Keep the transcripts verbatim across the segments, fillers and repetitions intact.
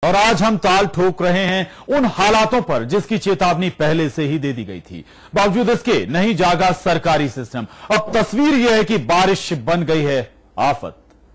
और आज हम ताल ठोक रहे हैं उन हालातों पर जिसकी चेतावनी पहले से ही दे दी गई थी। बावजूद इसके नहीं जागा सरकारी सिस्टम। अब तस्वीर यह है कि बारिश बन गई है आफत।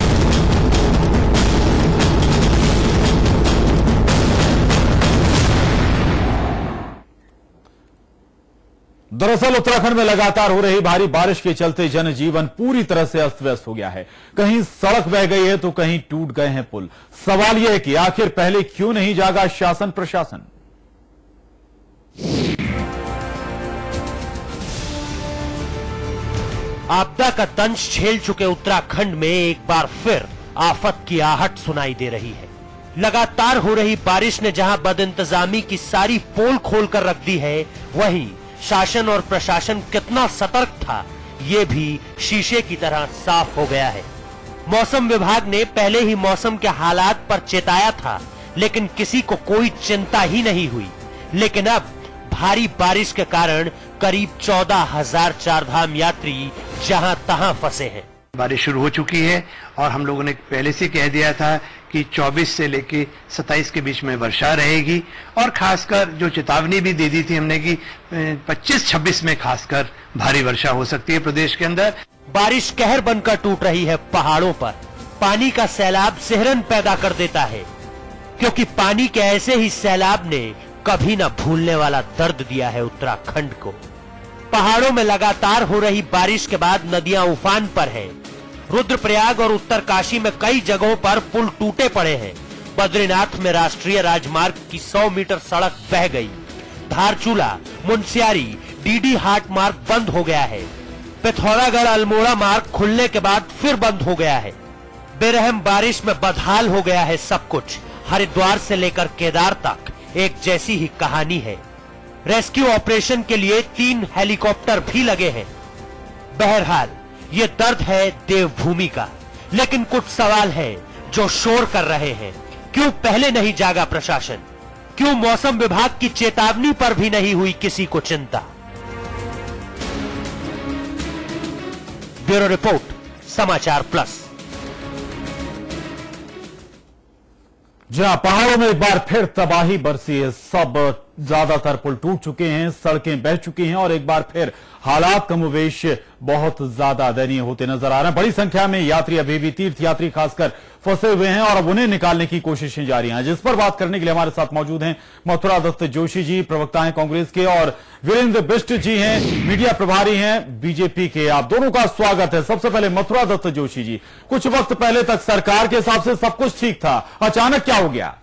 दरअसल उत्तराखंड में लगातार हो रही भारी बारिश के चलते जनजीवन पूरी तरह से अस्त व्यस्त हो गया है। कहीं सड़क बह गई है तो कहीं टूट गए हैं पुल। सवाल यह है कि आखिर पहले क्यों नहीं जागा शासन प्रशासन। आपदा का दंश झेल चुके उत्तराखंड में एक बार फिर आफत की आहट सुनाई दे रही है। लगातार हो रही बारिश ने जहां बदइंतजामी की सारी पोल खोलकर रख दी है, वहीं शासन और प्रशासन कितना सतर्क था ये भी शीशे की तरह साफ हो गया है। मौसम विभाग ने पहले ही मौसम के हालात पर चेताया था, लेकिन किसी को कोई चिंता ही नहीं हुई। लेकिन अब भारी बारिश के कारण करीब चौदह हजार चारधाम यात्री जहां तहां फंसे हैं। बारिश शुरू हो चुकी है और हम लोगों ने पहले से कह दिया था कि चौबीस से लेके सत्ताईस के बीच में वर्षा रहेगी और खासकर जो चेतावनी भी दे दी थी हमने कि पच्चीस छब्बीस में खासकर भारी वर्षा हो सकती है प्रदेश के अंदर। बारिश कहर बनकर टूट रही है पहाड़ों पर। पानी का सैलाब सिहरन पैदा कर देता है, क्योंकि पानी के ऐसे ही सैलाब ने कभी न भूलने वाला दर्द दिया है उत्तराखंड को। पहाड़ों में लगातार हो रही बारिश के बाद नदियां उफान पर हैं। रुद्रप्रयाग और उत्तरकाशी में कई जगहों पर पुल टूटे पड़े हैं। बद्रीनाथ में राष्ट्रीय राजमार्ग की सौ मीटर सड़क बह गई। धारचूला, मुनस्यारी, डीडी हाट मार्ग बंद हो गया है। पिथौरागढ़ अल्मोड़ा मार्ग खुलने के बाद फिर बंद हो गया है। बेरहम बारिश में बदहाल हो गया है सब कुछ। हरिद्वार से लेकर केदार तक एक जैसी ही कहानी है। रेस्क्यू ऑपरेशन के लिए तीन हेलीकॉप्टर भी लगे हैं। बहरहाल ये दर्द है देवभूमि का, लेकिन कुछ सवाल हैं जो शोर कर रहे हैं। क्यों पहले नहीं जागा प्रशासन? क्यों मौसम विभाग की चेतावनी पर भी नहीं हुई किसी को चिंता? Bureau report, Samachar plus. जहां पहाड़ों में एक बार फिर तबाही बरसी है। सब ज्यादातर पुल टूट चुके हैं, सड़कें बह चुकी हैं और एक बार फिर हालात कमोवेश बहुत ज्यादा दयनीय होते नजर आ रहे हैं। बड़ी संख्या में यात्री अभी भी तीर्थ यात्री खासकर फंसे हुए हैं और अब उन्हें निकालने की कोशिशें जारी हैं। जिस पर बात करने के लिए हमारे साथ मौजूद हैं मथुरा दत्त जोशी जी, प्रवक्ता हैं कांग्रेस के, और वीरेंद्र बिष्ट जी हैं, मीडिया प्रभारी हैं बीजेपी के। आप दोनों का स्वागत है। सबसे पहले मथुरा दत्त जोशी जी, कुछ वक्त पहले तक सरकार के हिसाब से सब कुछ ठीक था, अचानक क्या हो गया?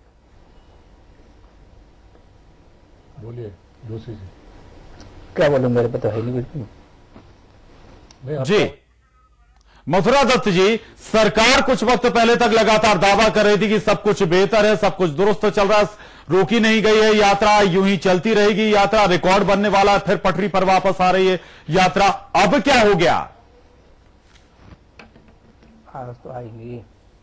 बोलिए जोशी जी। क्या बोलूं, मेरे पता है नहीं कुछ जी। मथुरा दत्त जी, सरकार कुछ वक्त पहले तक लगातार दावा कर रही थी कि सब कुछ बेहतर है, सब कुछ दुरुस्त चल रहा है, रोकी नहीं गई है यात्रा, यूं ही चलती रहेगी यात्रा, रिकॉर्ड बनने वाला है, फिर पटरी पर वापस आ रही है यात्रा। अब क्या हो गया? आज तो आएंगी,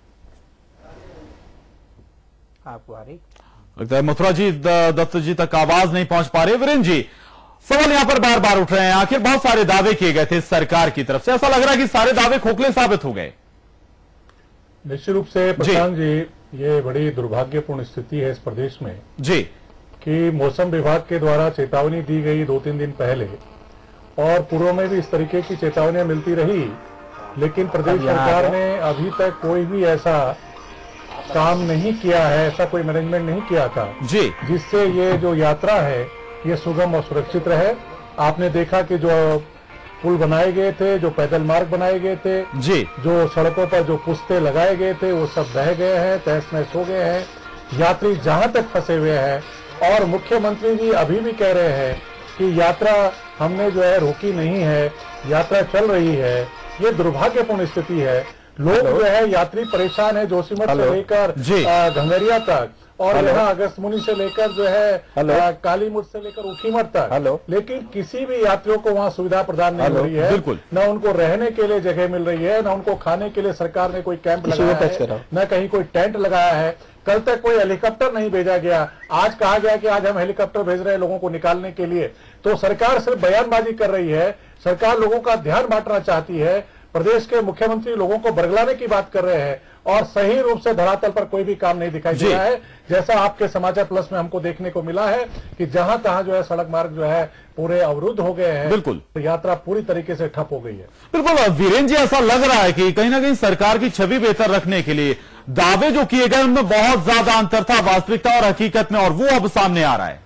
आपको आ रही लगता है मथुरा जी दत्त जी तक आवाज नहीं पहुंच पा रहे। वीरेंद्र जी, सवाल यहां पर बार बार उठ रहे हैं, आखिर बहुत सारे दावे किए गए थे सरकार की तरफ से, ऐसा लग रहा है कि सारे दावे खोखले साबित हो गए। निश्चित रूप से प्रशांत जी, ये बड़ी दुर्भाग्यपूर्ण स्थिति है इस प्रदेश में जी कि मौसम विभाग के द्वारा चेतावनी दी गई दो तीन दिन पहले और पूर्व में भी इस तरीके की चेतावनियां मिलती रही, लेकिन प्रदेश सरकार ने अभी तक कोई भी ऐसा काम नहीं किया है, ऐसा कोई मैनेजमेंट नहीं किया था जी, जिससे ये जो यात्रा है ये सुगम और सुरक्षित रहे। आपने देखा कि जो पुल बनाए गए थे, जो पैदल मार्ग बनाए गए थे जी, जो सड़कों पर जो पुस्ते लगाए गए थे वो सब बह गए हैं, तहस नहस हो गए हैं। यात्री जहां तक फंसे हुए हैं और मुख्यमंत्री जी अभी भी कह रहे हैं कि यात्रा हमने जो है रोकी नहीं है, यात्रा चल रही है। ये दुर्भाग्यपूर्ण स्थिति है। लोग जो है यात्री परेशान है, जोशीमठ से लेकर घंगरिया तक और यहाँ अगस्तमुनि से लेकर जो है कालीमुठ से लेकर उखीमठ तक, लेकिन किसी भी यात्रियों को वहाँ सुविधा प्रदान नहीं हो रही है। न उनको रहने के लिए जगह मिल रही है, न उनको खाने के लिए सरकार ने कोई कैंप लगाया है, न कहीं कोई टेंट लगाया है। कल तक कोई हेलीकॉप्टर नहीं भेजा गया। आज कहा गया कि आज हम हेलीकॉप्टर भेज रहे हैं लोगों को निकालने के लिए। तो सरकार सिर्फ बयानबाजी कर रही है। सरकार लोगों का ध्यान बांटना चाहती है। प्रदेश के मुख्यमंत्री लोगों को बरगलाने की बात कर रहे हैं और सही रूप से धरातल पर कोई भी काम नहीं दिखाई दे रहा है। जैसा आपके समाचार प्लस में हमको देखने को मिला है कि जहां तहां जो है सड़क मार्ग जो है पूरे अवरुद्ध हो गए हैं। बिल्कुल, तो यात्रा पूरी तरीके से ठप हो गई है। बिल्कुल वीरेंद्र जी, ऐसा लग रहा है कि कहीं ना कहीं सरकार की छवि बेहतर रखने के लिए दावे जो किए गए उनमें बहुत ज्यादा अंतर था वास्तविकता और हकीकत में, और वो अब सामने आ रहा है।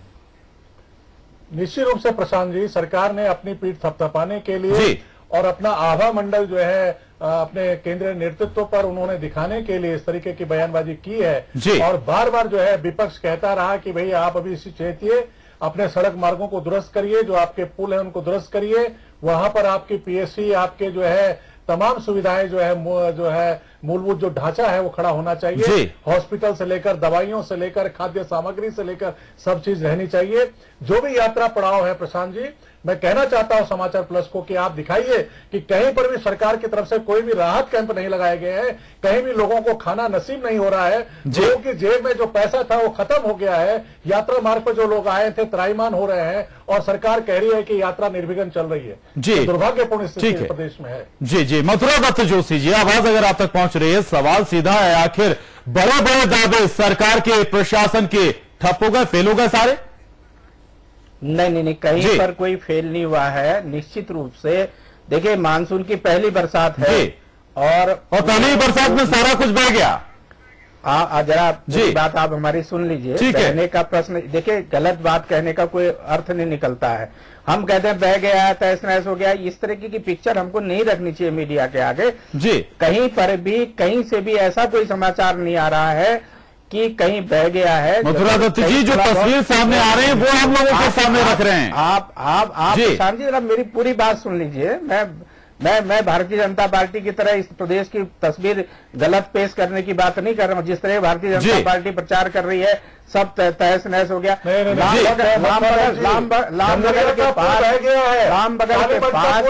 निश्चित रूप से प्रशांत जी, सरकार ने अपनी पीठ थपथपाने के लिए और अपना आभा मंडल जो है अपने केंद्रीय नेतृत्व पर उन्होंने दिखाने के लिए इस तरीके की बयानबाजी की है। और बार बार जो है विपक्ष कहता रहा कि भाई आप अभी इसी चेतिए, अपने सड़क मार्गों को दुरुस्त करिए, जो आपके पुल है उनको दुरुस्त करिए, वहां पर आपकी पीएससी, आपके जो है तमाम सुविधाएं जो है जो है मूलभूत जो ढांचा है वो खड़ा होना चाहिए। हॉस्पिटल से लेकर दवाइयों से लेकर खाद्य सामग्री से लेकर सब चीज रहनी चाहिए। जो भी यात्रा पड़ाव है प्रशांत जी, मैं कहना चाहता हूं समाचार प्लस को कि आप दिखाइए कि कहीं पर भी सरकार की तरफ से कोई भी राहत कैंप नहीं लगाए गए हैं, कहीं भी लोगों को खाना नसीब नहीं हो रहा है, लोगों की जेब में जो पैसा था वो खत्म हो गया है। यात्रा मार्ग पर जो लोग आए थे त्राहिमाम हो रहे हैं और सरकार कह रही है कि यात्रा निर्विघ्न चल रही है। जी, तो दुर्भाग्यपूर्ण स्थिति प्रदेश में है। जी जी मथुरा दत्त जोशी जी, आवाज अगर आप तक पहुंच रही है, सवाल सीधा है, आखिर बड़े बड़े दावे सरकार के प्रशासन के ठप हो गए, फेल हो गए सारे? नहीं नहीं नहीं, कहीं पर कोई फेल नहीं हुआ है। निश्चित रूप से देखिए, मानसून की पहली बरसात है और और पहली बरसात में सारा कुछ बह गया। आ, जरा बात आप हमारी सुन लीजिए। बहने का प्रश्न, देखिए गलत बात कहने का कोई अर्थ नहीं निकलता है। हम कहते हैं बह गया है, तहस नहस हो गया, इस तरीके की पिक्चर हमको नहीं रखनी चाहिए मीडिया के आगे। जी, कहीं पर भी कहीं से भी ऐसा कोई समाचार नहीं आ रहा है कि कहीं बह गया है। मथुरा दत्त जी, जो तस्वीर सामने आ रहे हैं वो हम लोगों के सामने रख रहे हैं। आप आप आप प्रशांत जी, जरा मेरी पूरी बात सुन लीजिए। मैं मैं मैं भारतीय जनता पार्टी की तरह इस प्रदेश की तस्वीर गलत पेश करने की बात नहीं कर रहा हूं। जिस तरह भारतीय जनता पार्टी प्रचार कर रही है सब तहस नहस हो गया। रामबगल के पास बह गया है, रामबगल के पास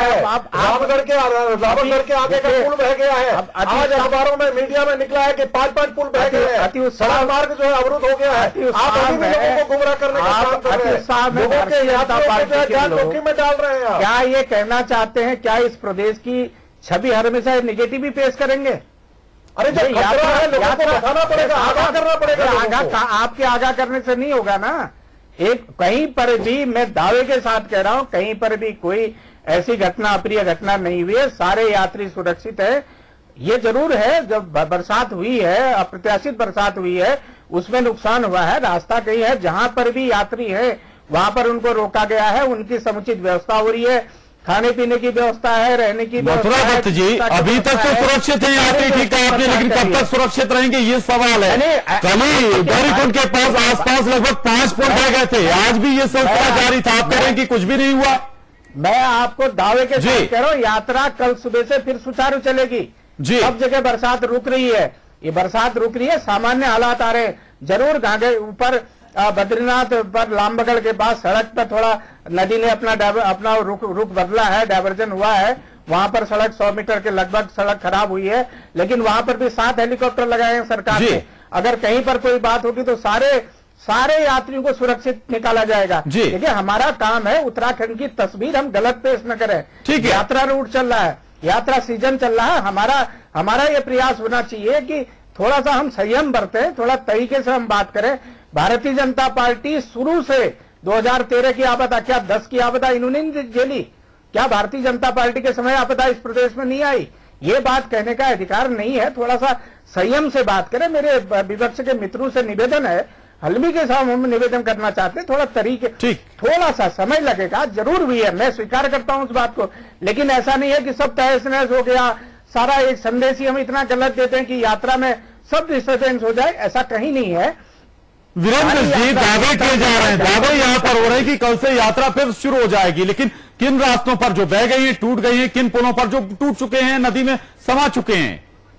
रामगढ़ के रामगढ़ के आगे का पुल बह गया है। आज अखबारों में मीडिया में निकला है कि पांच पांच पुल बह गए हैं। सड़क मार्ग जो है अवरुद्ध हो गया है। आप अभी भी लोगों को गुमराह करने का काम कर रहे हैं, लोगों के यात्रा पार्टी जान जोखिम में डाल रहे हैं। क्या ये कहना चाहते हैं, क्या इस प्रदेश की छवि हमेशा नेगेटिव ही पेश करेंगे? अरे जब यात्रा है, लोगों को बताना पड़ेगा, आगाह करना पड़ेगा। आगाह आपके आगाह करने से नहीं होगा ना। एक कहीं पर भी, मैं दावे के साथ कह रहा हूं, कहीं पर भी कोई ऐसी घटना, अप्रिय घटना नहीं हुई है। सारे यात्री सुरक्षित है। ये जरूर है, जब बरसात हुई है, अप्रत्याशित बरसात हुई है, उसमें नुकसान हुआ है। रास्ता कहीं है, जहां पर भी यात्री है वहां पर उनको रोका गया है, उनकी समुचित व्यवस्था हो रही है, खाने पीने की व्यवस्था है, रहने की मथुरा दत्त जी, अभी तक तो सुरक्षित है यात्री, ठीक है आपने, लेकिन कब तक सुरक्षित रहेंगे ये सवाल है। कल ही गौरीकुंड के पास आसपास लगभग पांच पुल बह गए थे, आज भी ये सिलसिला जारी था। आप कह रहे हैं कि कुछ भी नहीं हुआ। मैं आपको दावे के साथ कह रहा हूं, यात्रा कल सुबह से फिर सुचारू चलेगी। सब जगह बरसात रुक रही है, ये बरसात रुक रही है, सामान्य हालात आ रहे हैं। जरूर गांगे ऊपर बद्रीनाथ पर लामबगड़ के पास सड़क पर थोड़ा नदी ने अपना अपना रुख रुख बदला है, डायवर्जन हुआ है। वहां पर सड़क सौ मीटर के लगभग सड़क खराब हुई है, लेकिन वहां पर भी सात हेलीकॉप्टर लगाए हैं सरकार ने। अगर कहीं पर कोई बात होगी तो सारे सारे यात्रियों को सुरक्षित निकाला जाएगा। देखिए, हमारा काम है उत्तराखंड की तस्वीर हम गलत पेश न करें। ठीक है, यात्रा रूट चल रहा है, यात्रा सीजन चल रहा है। हमारा हमारा ये प्रयास होना चाहिए कि थोड़ा सा हम संयम बरतें, थोड़ा तरीके से हम बात करें। भारतीय जनता पार्टी शुरू से दो हज़ार तेरह की आपदा, क्या दस की आपदा इन्होंने नहीं झेली? क्या भारतीय जनता पार्टी के समय आपदा इस प्रदेश में नहीं आई? ये बात कहने का अधिकार नहीं है। थोड़ा सा संयम से बात करें। मेरे विपक्ष के मित्रों से निवेदन है, हल्मी के साथ हम निवेदन करना चाहते हैं, थोड़ा तरीके, थोड़ा सा समय लगेगा, जरूर भी है, मैं स्वीकार करता हूं उस बात को, लेकिन ऐसा नहीं है कि सब तहस नहस हो गया। सारा एक संदेश ही हम इतना गलत देते हैं कि यात्रा में सब डिस्टर्बेंस हो जाए, ऐसा कहीं नहीं है। वीरेंद्र जी, दावे किए जा रहे हैं, दावे यहां पर हो रहे हैं कि कल से यात्रा फिर शुरू हो जाएगी, लेकिन किन रास्तों पर जो बह गई है, टूट गई है, किन पुलों पर जो टूट चुके हैं, नदी में समा चुके हैं?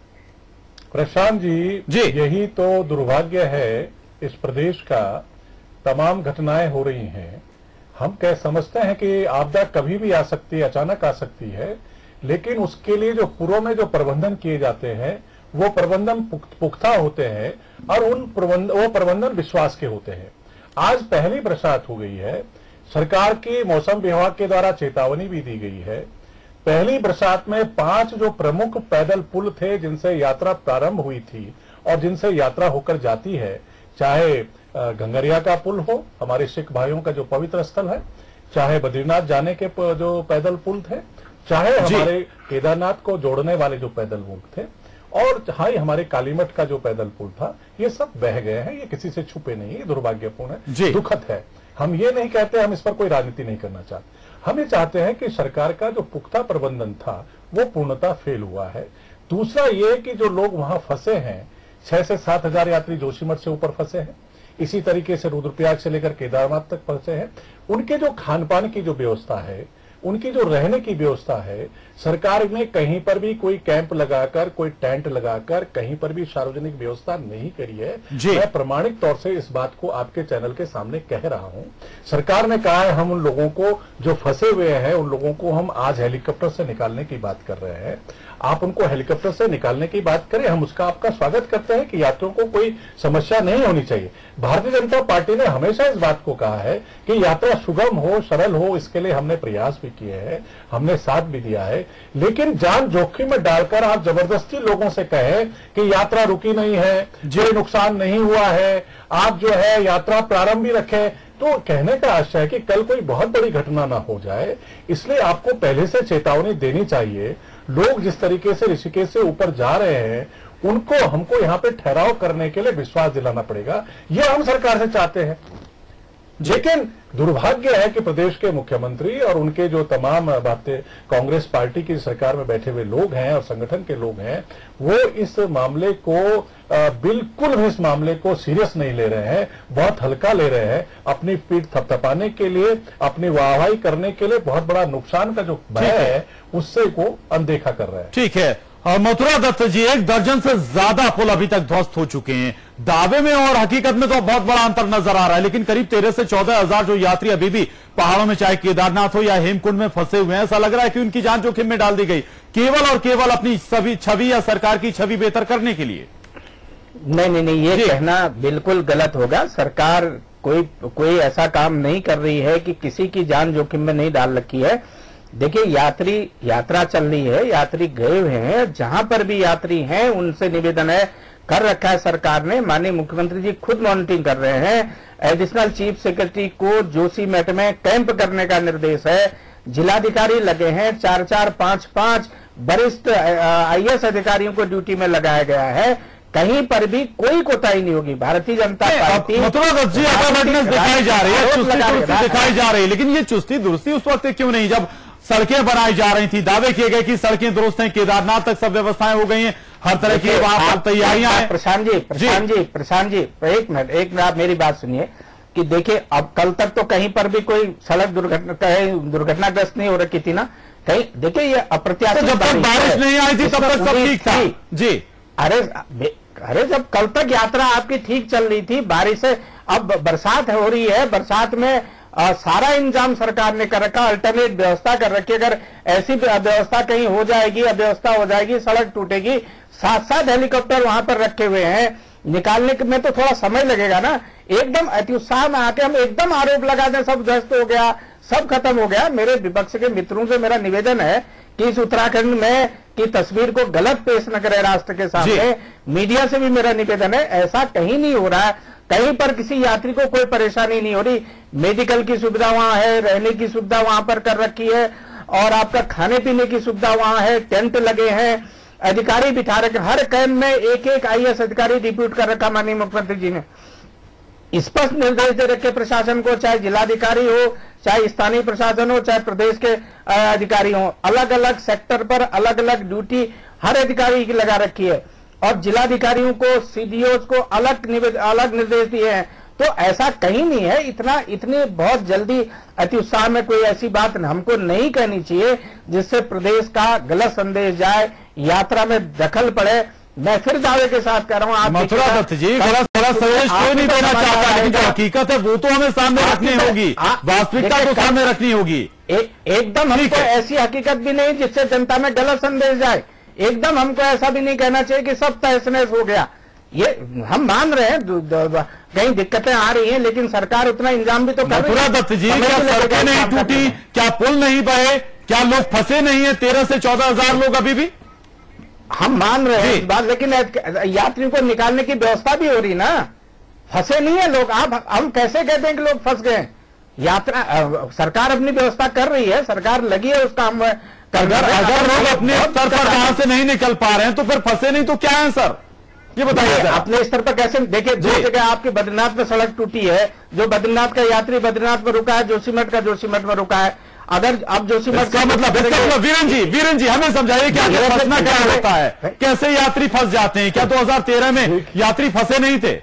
प्रशांत जी, जी यही तो दुर्भाग्य है इस प्रदेश का। तमाम घटनाएं हो रही हैं। हम कह समझते हैं कि आपदा कभी भी आ सकती है, अचानक आ सकती है, लेकिन उसके लिए जो पूर्व में जो प्रबंधन किए जाते हैं वो प्रबंधन पुख्ता होते हैं और उन प्रबंध वो प्रबंधन विश्वास के होते हैं। आज पहली बरसात हो गई है, सरकार की मौसम विभाग के द्वारा चेतावनी भी दी गई है, पहली बरसात में पांच जो प्रमुख पैदल पुल थे जिनसे यात्रा प्रारंभ हुई थी और जिनसे यात्रा होकर जाती है, चाहे गंगरिया का पुल हो, हमारे सिख भाइयों का जो पवित्र स्थल है, चाहे बद्रीनाथ जाने के जो पैदल पुल थे, चाहे हमारे केदारनाथ को जोड़ने वाले जो पैदल पुल थे, और चाहे हमारे कालीमठ का जो पैदल पुल था, ये सब बह गए हैं। ये किसी से छुपे नहीं, ये दुर्भाग्यपूर्ण है, दुखद है। हम ये नहीं कहते, हम इस पर कोई राजनीति नहीं करना चाहते। हम ये चाहते हैं कि सरकार का जो पुख्ता प्रबंधन था वो पूर्णतः फेल हुआ है। दूसरा ये कि जो लोग वहां फंसे हैं, छह से सात हजार यात्री जोशीमठ से ऊपर फंसे हैं, इसी तरीके से रुद्रप्रयाग से लेकर केदारनाथ तक फंसे हैं। उनके जो खान पान की जो व्यवस्था है, उनकी जो रहने की व्यवस्था है, सरकार ने कहीं पर भी कोई कैंप लगाकर, कोई टेंट लगाकर कहीं पर भी सार्वजनिक व्यवस्था नहीं करी है। मैं प्रमाणिक तौर से इस बात को आपके चैनल के सामने कह रहा हूं। सरकार ने कहा है हम उन लोगों को जो फंसे हुए हैं, उन लोगों को हम आज हेलीकॉप्टर से निकालने की बात कर रहे हैं। आप उनको हेलीकॉप्टर से निकालने की बात करें, हम उसका आपका स्वागत करते हैं कि यात्रियों को कोई समस्या नहीं होनी चाहिए। भारतीय जनता पार्टी ने हमेशा इस बात को कहा है कि यात्रा सुगम हो, सरल हो, इसके लिए हमने प्रयास भी किए हैं, हमने साथ भी दिया है। लेकिन जान जोखिम में डालकर आप जबरदस्ती लोगों से कहें कि यात्रा रुकी नहीं है, कोई नुकसान नहीं हुआ है, आप जो है यात्रा प्रारंभ भी रखें, तो कहने का आशय है कि कल कोई बहुत बड़ी घटना ना हो जाए। इसलिए आपको पहले से चेतावनी देनी चाहिए। लोग जिस तरीके से ऋषिकेश से ऊपर जा रहे हैं, उनको हमको यहाँ पे ठहराव करने के लिए विश्वास दिलाना पड़ेगा, यह हम सरकार से चाहते हैं। लेकिन दुर्भाग्य है कि प्रदेश के मुख्यमंत्री और उनके जो तमाम बातें कांग्रेस पार्टी की सरकार में बैठे हुए लोग हैं और संगठन के लोग हैं, वो इस मामले को बिल्कुल भी इस मामले को सीरियस नहीं ले रहे हैं, बहुत हल्का ले रहे हैं। अपनी पीठ थपथपाने के लिए, अपनी वाहवाही करने के लिए बहुत बड़ा नुकसान का जो भय है उससे को अनदेखा कर रहे हैं। ठीक है मथुरा दत्त जी, एक दर्जन से ज्यादा पुल अभी तक ध्वस्त हो चुके हैं। दावे में और हकीकत में तो बहुत बड़ा अंतर नजर आ रहा है, लेकिन करीब तेरह से चौदह हजार जो यात्री अभी भी पहाड़ों में, चाहे केदारनाथ हो या हेमकुंड में फंसे हुए हैं, ऐसा लग रहा है कि उनकी जान जोखिम में डाल दी गई, केवल और केवल अपनी सभी छवि या सरकार की छवि बेहतर करने के लिए। नहीं नहीं नहीं, ये कहना बिल्कुल गलत होगा। सरकार कोई कोई ऐसा काम नहीं कर रही है कि किसी की जान जोखिम में नहीं डाल रखी है। देखिए, यात्री यात्रा चल रही है, यात्री गए हुए हैं, जहां पर भी यात्री हैं उनसे निवेदन है, कर रखा है सरकार ने। माननीय मुख्यमंत्री जी खुद मॉनिटरिंग कर रहे हैं। एडिशनल चीफ सेक्रेटरी को जोशीमठ में कैंप करने का निर्देश है। जिलाधिकारी लगे हैं, चार चार पांच पांच वरिष्ठ आईएएस अधिकारियों को ड्यूटी में लगाया गया है। कहीं पर भी कोई कोताही नहीं होगी। भारतीय जनता पार्टी दिखाई जा रही है, चुस्ती दिखाई जा रही है, लेकिन ये चुस्ती दुरुस्ती उस वक्त क्यों नहीं जब सड़कें बनाई जा रही थी? दावे किए गए कि सड़कें दुरुस्त हैं, केदारनाथ तक सब व्यवस्थाएं हो गई हैं, हर तरह की वहां तैयारियां हैं। प्रशांत जी प्रशांत जी प्रशांत जी एक मिनट एक मिनट आप मेरी बात सुनिए कि देखिए, अब कल तक तो कहीं पर भी कोई सड़क दुर्घटना दुर्घटनाग्रस्त नहीं हो रखी थी ना कहीं। देखिए, ये अप्रत्याशित, जब तक बारिश नहीं आई थी तब तक सब ठीक था जी। अरे अरे जब कल तक यात्रा आपकी ठीक चल रही थी, बारिश से अब बरसात हो रही है, बरसात में आ, सारा इंतजाम सरकार ने कर रखा, अल्टरनेट व्यवस्था कर रखी। अगर ऐसी व्यवस्था कहीं हो जाएगी, अव्यवस्था हो जाएगी, सड़क टूटेगी, साथ साथ हेलीकॉप्टर वहां पर रखे हुए हैं, निकालने में तो थोड़ा समय लगेगा ना। एकदम अत्युत्साह में आके हम एकदम आरोप लगा दें सब ध्वस्त हो गया, सब खत्म हो गया। मेरे विपक्ष के मित्रों से मेरा निवेदन है कि इस उत्तराखंड में की तस्वीर को गलत पेश न करें राष्ट्र के सामने। मीडिया से भी मेरा निवेदन है, ऐसा कहीं नहीं हो रहा है, कहीं पर किसी यात्री को कोई परेशानी नहीं हो रही। मेडिकल की सुविधा वहां है, रहने की सुविधा वहां पर कर रखी है, और आपका खाने पीने की सुविधा वहां है, टेंट लगे हैं, अधिकारी बिठा रखे, हर कैंप में एक एक आईएएस अधिकारी डिप्यूट कर रखा माननीय मुख्यमंत्री जी ने। स्पष्ट निर्देश दे रखे प्रशासन को, चाहे जिलाधिकारी हो, चाहे स्थानीय प्रशासन हो, चाहे प्रदेश के अधिकारी हो, अलग अलग सेक्टर पर अलग अलग ड्यूटी हर अधिकारी की लगा रखी है, और जिलाधिकारियों को, सीडीओ को अलग अलग निर्देश दिए हैं। तो ऐसा कहीं नहीं है। इतना इतनी बहुत जल्दी अत्युत्साह में कोई ऐसी बात हमको नहीं कहनी चाहिए जिससे प्रदेश का गलत संदेश जाए, यात्रा में दखल पड़े। मैं फिर दावे के साथ कह रहा हूं, आप मथुरा दत्त जी, गलत गलत संदेश कोई नहीं देना चाहता, लेकिन जो हकीकत है वो तो हमें सामने रखनी होगी, वास्तविकता को सामने रखनी होगी। एकदम हमको ऐसी हकीकत भी नहीं जिससे जनता में गलत संदेश जाए। एकदम हमको ऐसा भी नहीं कहना चाहिए कि सब तहस नहस हो गया। ये हम मान रहे हैं कहीं दिक्कतें आ रही हैं, लेकिन सरकार उतना इंतजाम भी तो कर रही है। मथुरा दत्त जी, क्या सड़कें नहीं टूटी, क्या पुल नहीं बहे, क्या लोग फंसे नहीं है? तेरह से चौदह हजार लोग अभी भी? हम मान रहे हैं इस बात, लेकिन यात्रियों को निकालने की व्यवस्था भी हो रही ना, फंसे नहीं है लोग। आप हम कैसे कहते हैं कि लोग फंस गए? यात्रा सरकार अपनी व्यवस्था कर रही है, सरकार लगी है उस काम में। अगर अगर लोग अपने स्तर पर वहां से नहीं निकल पा रहे हैं तो फिर फंसे नहीं तो क्या है सर, ये बताइए। अपने स्तर पर कैसे? देखिए, दो जगह आपकी बद्रीनाथ में सड़क टूटी है, जो बद्रीनाथ का यात्री बद्रीनाथ में रुका है, जोशीमठ का जोशीमठ में रुका है। अगर अब जोशीमठ का मतलब वीरेन जी वीरेन जी हमें समझाइए क्या फंसना क्या होता है, कैसे यात्री फंस जाते हैं? क्या दो हजार तेरह में यात्री फंसे नहीं थे?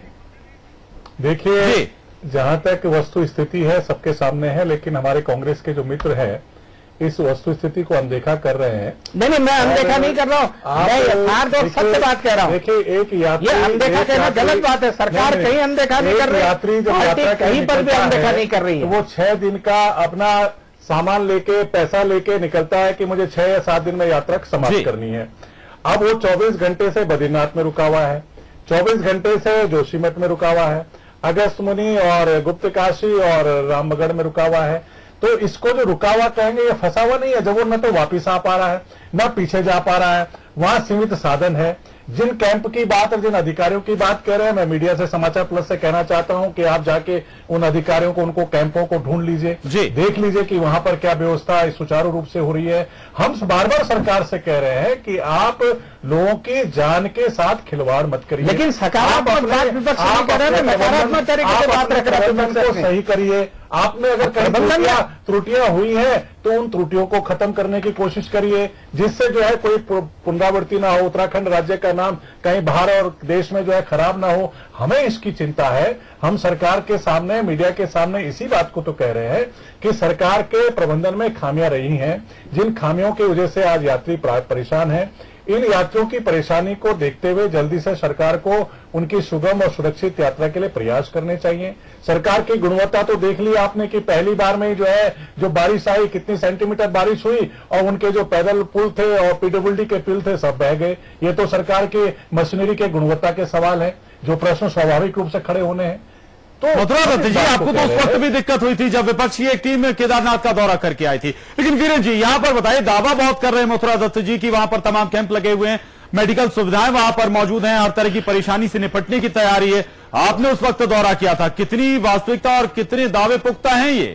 देखिए, जहां तक वस्तु स्थिति है सबके सामने है, लेकिन हमारे कांग्रेस के जो मित्र हैं इस वस्तु स्थिति को अनदेखा कर रहे हैं। नहीं नहीं, मैं अनदेखा नहीं कर रहा हूँ, मैं यथार्थ और सत्य बात कह रहा हूँ। देखिए, एक यात्री, ये अनदेखा कहना गलत बात है। सरकार कहीं अनदेखा नहीं कर रही, यात्री जब यात्रा कहीं पर भी अनदेखा नहीं कर रही है। वो छह दिन का अपना सामान लेके, पैसा लेके निकलता है कि मुझे छह या सात दिन में यात्रा समाप्त करनी है। अब वो चौबीस घंटे से बद्रीनाथ में रुका हुआ है, चौबीस घंटे से जोशीमठ में रुका हुआ है, अगस्त मुनि और गुप्त काशी और रामगढ़ में रुका हुआ है। तो इसको जो रुका हुआ कहेंगे, ये फंसा हुआ नहीं है। जब वो न तो वापिस आ पा रहा है, न पीछे जा पा रहा है, वहां सीमित साधन है। जिन कैंप की बात और जिन अधिकारियों की बात कह रहे हैं, मैं मीडिया से, समाचार प्लस से कहना चाहता हूं कि आप जाके उन अधिकारियों को, उनको कैंपों को ढूंढ लीजिए, देख लीजिए कि वहां पर क्या व्यवस्था सुचारू रूप से हो रही है। हम बार बार सरकार से कह रहे हैं कि आप लोगों की जान के साथ खिलवाड़ मत करिए, लेकिन सकारात्मक बात विपक्ष नहीं कर रहे हैं, नकारात्मक तरीके से बात रख रहे हैं। को सही करिए। आपने अगर कहीं त्रुटियां हुई हैं तो उन त्रुटियों को खत्म करने की कोशिश करिए, जिससे जो है कोई पुनरावृत्ति ना हो, उत्तराखंड राज्य का नाम कहीं बाहर और देश में जो है खराब ना हो। हमें इसकी चिंता है। हम सरकार के सामने, मीडिया के सामने इसी बात को तो कह रहे हैं कि सरकार के प्रबंधन में खामियां रही हैं, जिन खामियों की वजह से आज यात्री परेशान हैं। इन यात्रियों की परेशानी को देखते हुए जल्दी से सरकार को उनकी सुगम और सुरक्षित यात्रा के लिए प्रयास करने चाहिए। सरकार की गुणवत्ता तो देख ली आपने कि पहली बार में जो है जो बारिश आई, कितनी सेंटीमीटर बारिश हुई, और उनके जो पैदल पुल थे और पीडब्ल्यूडी के पुल थे सब बह गए। ये तो सरकार की मशीनरी के गुणवत्ता के सवाल है, जो प्रश्न स्वाभाविक रूप से खड़े होने हैं। तो मथुरा दत्त जी, आपको तो उस वक्त भी दिक्कत हुई थी जब विपक्षी एक टीम केदारनाथ का दौरा करके आई थी, लेकिन वीरेन जी यहां पर बताइए, दावा बहुत कर रहे हैं मथुरा दत्त जी की वहां पर तमाम कैंप लगे हुए हैं, मेडिकल सुविधाएं वहां पर मौजूद हैं, हर तरह की परेशानी से निपटने की तैयारी है। आपने उस वक्त दौरा किया था, कितनी वास्तविकता और कितने दावे पुख्ता हैं ये?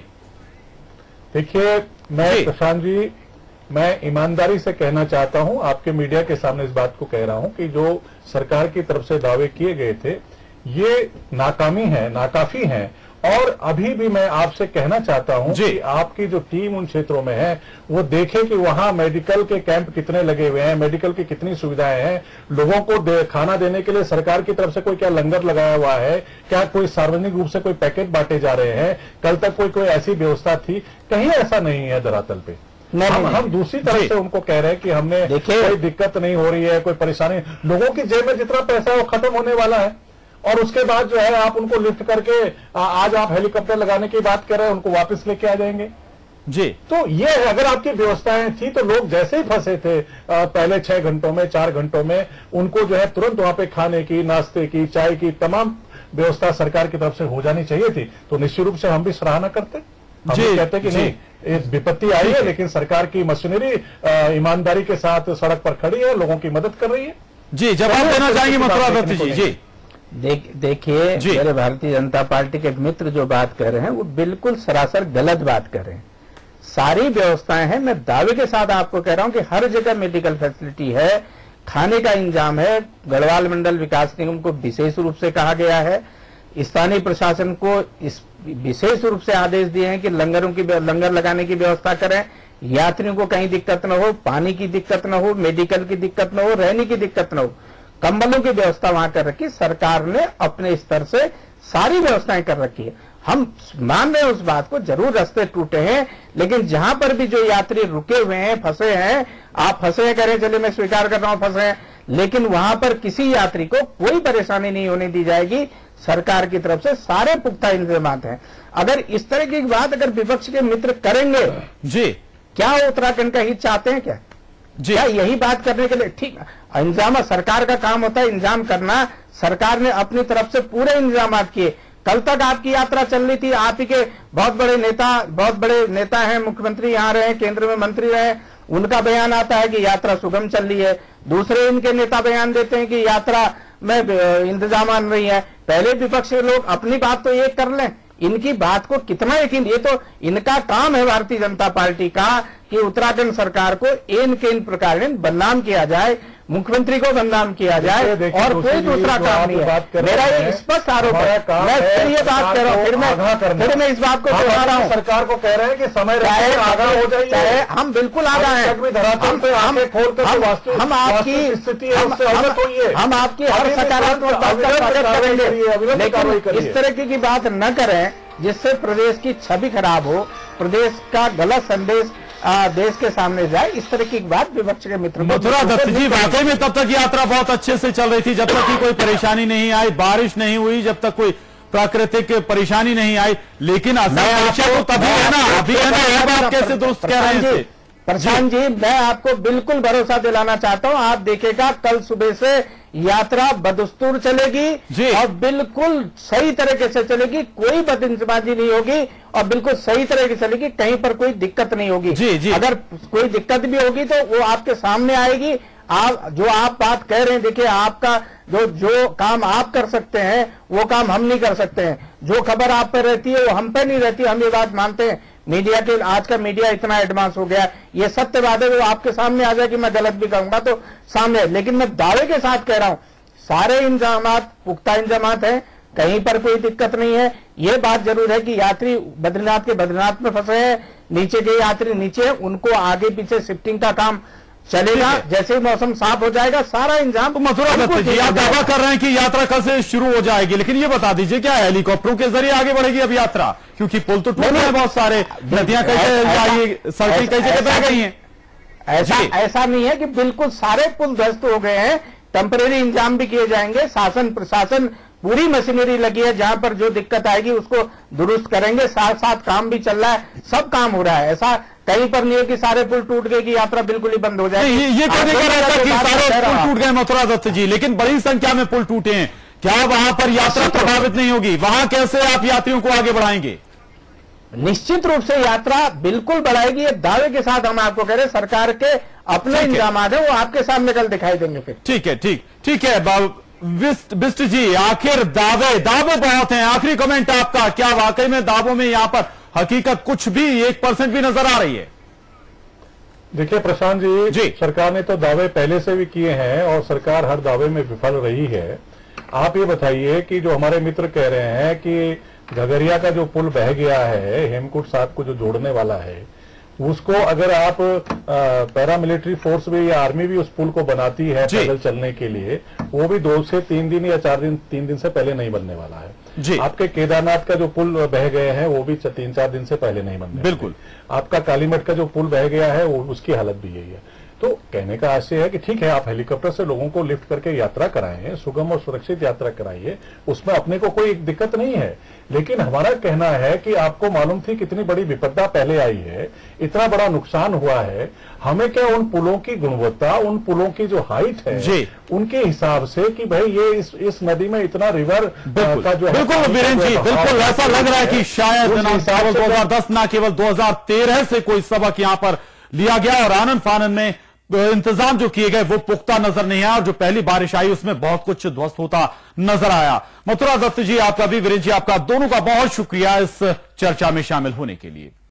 देखिए, मैं प्रशांत जी, मैं ईमानदारी से कहना चाहता हूं, आपके मीडिया के सामने इस बात को कह रहा हूं कि जो सरकार की तरफ से दावे किए गए थे ये नाकामी है, नाकाफी है। और अभी भी मैं आपसे कहना चाहता हूं कि आपकी जो टीम उन क्षेत्रों में है वो देखे कि वहां मेडिकल के कैंप कितने लगे हुए हैं, मेडिकल की कितनी सुविधाएं हैं, लोगों को दे, खाना देने के लिए सरकार की तरफ से कोई क्या लंगर लगाया हुआ है, क्या कोई सार्वजनिक रूप से कोई पैकेट बांटे जा रहे हैं, कल तक कोई कोई ऐसी व्यवस्था थी? कहीं ऐसा नहीं है धरातल पे। नहीं, हम, नहीं, हम दूसरी तरफ से उनको कह रहे हैं कि हमने कोई दिक्कत नहीं हो रही है, कोई परेशानी, लोगों की जेब में जितना पैसा है वो खत्म होने वाला है। और उसके बाद जो है आप उनको लिफ्ट करके आज आप हेलीकॉप्टर लगाने की बात कर रहे हैं, उनको वापस लेके आ जाएंगे जी। तो ये है, अगर आपकी व्यवस्थाएं थी तो लोग जैसे ही फंसे थे पहले छह घंटों में, चार घंटों में, उनको जो है तुरंत वहां पे खाने की, नाश्ते की, चाय की तमाम व्यवस्था सरकार की तरफ से हो जानी चाहिए थी। तो निश्चित रूप से हम भी सराहना करते, हम भी कहते कि नहीं, इस विपत्ति आई है लेकिन सरकार की मशीनरी ईमानदारी के साथ सड़क पर खड़ी है, लोगों की मदद कर रही है। जी, जवाब देना चाहेंगे मथुरा दत्त जी? जी देख देखिए, मेरे भारतीय जनता पार्टी के मित्र जो बात कर रहे हैं वो बिल्कुल सरासर गलत बात कर रहे हैं। सारी व्यवस्थाएं हैं, मैं दावे के साथ आपको कह रहा हूं कि हर जगह मेडिकल फैसिलिटी है, खाने का इंतजाम है। गढ़वाल मंडल विकास निगम को विशेष रूप से कहा गया है, स्थानीय प्रशासन को इस विशेष रूप से आदेश दिए हैं कि लंगरों की लंगर लगाने की व्यवस्था करें, यात्रियों को कहीं दिक्कत न हो, पानी की दिक्कत न हो, मेडिकल की दिक्कत न हो, रहने की दिक्कत न हो, कंबलों की व्यवस्था वहां कर रखी। सरकार ने अपने स्तर से सारी व्यवस्थाएं कर रखी है। हम मान रहे हैं उस बात को, जरूर रास्ते टूटे हैं, लेकिन जहां पर भी जो यात्री रुके हुए हैं, फंसे हैं, आप फंसे हैं करें, चलिए मैं स्वीकार कर रहा हूं फंसे हैं, लेकिन वहां पर किसी यात्री को कोई परेशानी नहीं होने दी जाएगी। सरकार की तरफ से सारे पुख्ता इंतजाम हैं। अगर इस तरह की बात अगर विपक्ष के मित्र करेंगे जी, क्या उत्तराखंड का हित चाहते हैं क्या? जी, क्या यही बात करने के लिए ठीक इंतजाम सरकार का काम होता है, इंतजाम करना। सरकार ने अपनी तरफ से पूरे इंतजाम किए, कल तक आपकी यात्रा चल रही थी, आप ही के बहुत बड़े नेता बहुत बड़े नेता हैं, मुख्यमंत्री यहाँ रहे, केंद्र में मंत्री रहे, उनका बयान आता है कि यात्रा सुगम चल रही है। दूसरे इनके नेता बयान देते हैं कि यात्रा में इंतजाम आन रही है। पहले विपक्ष के लोग अपनी बात तो ये कर लें, इनकी बात को कितना यकीन, ये तो इनका काम है भारतीय जनता पार्टी का कि उत्तराखंड सरकार को इन के इन प्रकार बदनाम किया जाए, मुख्यमंत्री को बदनाम किया जाए, और कोई दूसरा काम नहीं है। मेरा ये स्पष्ट आरोप है, मैं फिर ये बात कह रहा हूँ, फिर मैं फिर मैं इस बात को दोहरा रहा हूँ, सरकार को कह रहे हैं कि समय चाहे आगा हो जाए, हम बिल्कुल आगा हैं, हम आपकी स्थिति हम आपकी हर सकारात्मक बात का स्वागत करेंगे, लेकिन इस तरह की बात न करें जिससे प्रदेश की छवि खराब हो, प्रदेश का गलत संदेश आ, देश के सामने जाए। इस तरह की बात विपक्ष के मित्र मथुरा दत्त जी, वाकई में तब तक यात्रा बहुत अच्छे से चल रही थी जब तक कि कोई परेशानी नहीं आई, बारिश नहीं हुई, जब तक कोई प्राकृतिक परेशानी नहीं आई, लेकिन असर तो तभी है ना, अभी है ना, अब आप कैसे दोस्त कह रहे हैं? प्रशांत जी, मैं आपको बिल्कुल भरोसा दिलाना चाहता हूं, आप देखेगा कल सुबह से यात्रा बदस्तूर चलेगी और बिल्कुल सही तरीके से चलेगी, कोई बदइंतजामी नहीं होगी और बिल्कुल सही तरीके से चलेगी, कहीं पर कोई दिक्कत नहीं होगी। जी, जी। अगर कोई दिक्कत भी होगी तो वो आपके सामने आएगी। आप जो आप बात कह रहे हैं, देखिए आपका जो जो काम आप कर सकते हैं वो काम हम नहीं कर सकते हैं, जो खबर आप पर रहती है वो हम पे नहीं रहती, हम ये बात मानते हैं। मीडिया के आज का मीडिया इतना एडवांस हो गया, ये सत्यवाद है वो आपके सामने आ जाए कि मैं गलत भी कहूंगा तो सामने, लेकिन मैं दावे के साथ कह रहा हूं सारे इंतजामात पुख्ता इंतजामात हैं, कहीं पर कोई दिक्कत नहीं है। ये बात जरूर है कि यात्री बद्रीनाथ के बद्रीनाथ में फंसे हैं, नीचे के यात्री नीचे, उनको आगे पीछे शिफ्टिंग का काम चलेगा, जैसे ही मौसम साफ हो जाएगा सारा इंतजाम। तो मथुरा दत्त जी, आप दावा कर रहे हैं कि यात्रा कल से शुरू हो जाएगी, लेकिन ये बता दीजिए क्या हेलीकॉप्टरों के जरिए आगे बढ़ेगी अब यात्रा? क्योंकि पुल तो टूट गए बहुत सारे, नदियां कई जगह, सड़कें कई जगह बह गई हैं। ऐसा ऐसा नहीं है कि बिल्कुल सारे पुल ध्वस्त हो गए हैं, टेम्परेरी इंतजाम भी किए जाएंगे, शासन प्रशासन पूरी मशीनरी लगी है, जहां पर जो दिक्कत आएगी उसको दुरुस्त करेंगे, साथ साथ काम भी चल रहा है, सब काम हो रहा है। ऐसा कहीं पर नहीं है कि सारे पुल टूट गए कि यात्रा बिल्कुल ही बंद हो जाएगी। ये, ये कहने का रहता कि सारे पुल टूट गए मथुरा दत्त जी, लेकिन बड़ी संख्या में पुल टूटे हैं, क्या वहां पर यात्रा प्रभावित नहीं होगी? वहां कैसे आप यात्रियों को आगे बढ़ाएंगे? निश्चित रूप से यात्रा बिल्कुल बढ़ाएगी, ये दावे के साथ हम आपको कह रहे हैं। सरकार के अपने इंतजाम है वो आपके सामने कल दिखाई देंगे। फिर ठीक है, ठीक ठीक है बिस्ट जी, आखिर दावे दावे बहुत हैं, आखिरी कमेंट आपका, क्या वाकई में दावों में यहां पर हकीकत कुछ भी एक परसेंट भी नजर आ रही है? देखिए प्रशांत जी, जी, सरकार ने तो दावे पहले से भी किए हैं और सरकार हर दावे में विफल रही है। आप ये बताइए कि जो हमारे मित्र कह रहे हैं कि घगरिया का जो पुल बह गया है, हेमकुंड साहब को जो जोड़ने वाला है, उसको अगर आप पैरामिलिट्री फोर्स भी या आर्मी भी उस पुल को बनाती है पैदल चलने के लिए, वो भी दो से तीन दिन या चार दिन तीन दिन से पहले नहीं बनने वाला है। जी। आपके केदारनाथ का जो पुल बह गए हैं वो भी तीन चार दिन से पहले नहीं बनने, बिल्कुल। आपका कालीमठ का जो पुल बह गया है वो उसकी हालत भी यही है। तो कहने का आशय है कि ठीक है, आप हेलीकॉप्टर से लोगों को लिफ्ट करके यात्रा कराएं, सुगम और सुरक्षित यात्रा कराइए, उसमें अपने को कोई दिक्कत नहीं है, लेकिन हमारा कहना है कि आपको मालूम थी कितनी बड़ी विपदा पहले आई है, इतना बड़ा नुकसान हुआ है, हमें क्या उन पुलों की गुणवत्ता, उन पुलों की जो हाइट है जी, उनके हिसाब से कि भाई ये इस इस नदी में इतना रिवर का जो बिल्कुल वीरेंद्र जी, बिल्कुल ऐसा लग रहा है कि शायद दो हजार दस न केवल दो हजार तेरह से कोई सबक यहां पर लिया गया और आनंद फानंद में इंतजाम जो किए गए वो पुख्ता नजर नहीं आया और जो पहली बारिश आई उसमें बहुत कुछ ध्वस्त होता नजर आया। मथुरा दत्त जी आपका भी, वीरेंद्र जी आपका, दोनों का बहुत शुक्रिया इस चर्चा में शामिल होने के लिए।